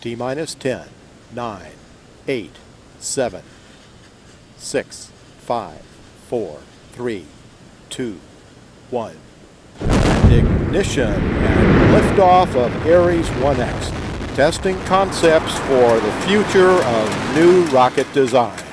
T-minus 10, 9, 8, 7, 6, 5, 4, 3, 2, 1. And ignition and liftoff of Ares 1X. Testing concepts for the future of new rocket design.